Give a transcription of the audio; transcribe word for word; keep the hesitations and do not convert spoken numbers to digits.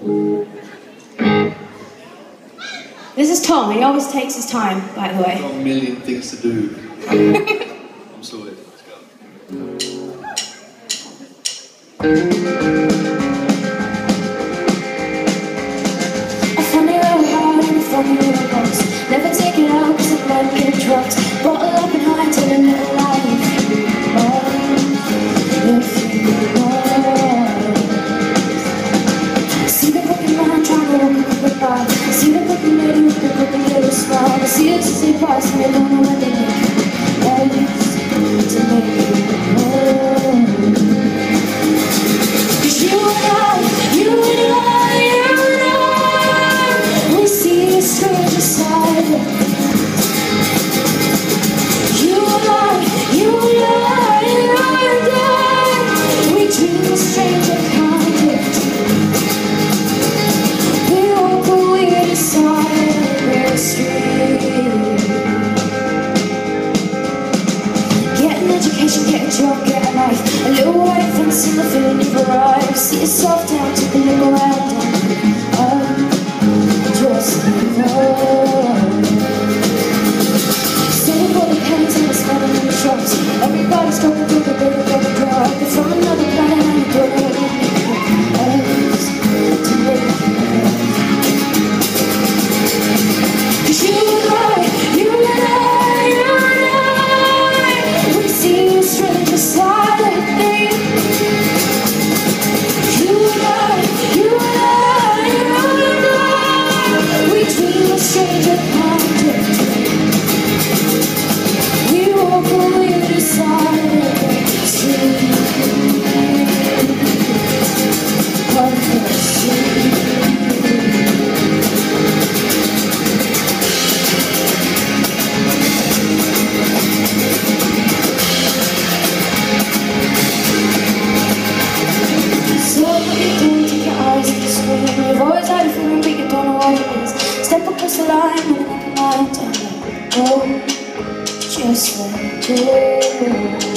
This is Tom. He always takes his time, by the way. I've got a million things to do. I'm sorry. Let's go. A funny little heart in a funny little box. Never take it out cause the blood get drugs. Bottle up and high till a little life. Oh, if you want. See the broken man trying to walk up the bar. See the broken lady with the broken little smile. I see it as they pass and they don't know what they need. Always to make you home. Cause you and I, you and I, you and I, we see a stranger side. You and I, you and I, you and I, we dream a stranger contact. We walk away to side the street. Get an education, get a job, get a life. A little white fence in the field you've arrived. Sit yourself down, take a look around and I'm just alone. Sitting for the pennies and the smelling in the shops. Everybody's talking through the baby got a drop. They're from another planet and you're doing else to make you love. Cause you and I, you and I, you and I, we see a stranger silent thing. You and I, you and I, you and I, we dream a stranger contact. We walk away to silent street. One for street. So what you do, take your eyes off the screen. You've always had a feeling but you don't know what it is. Step across the line and an open mind and let go. Just let go.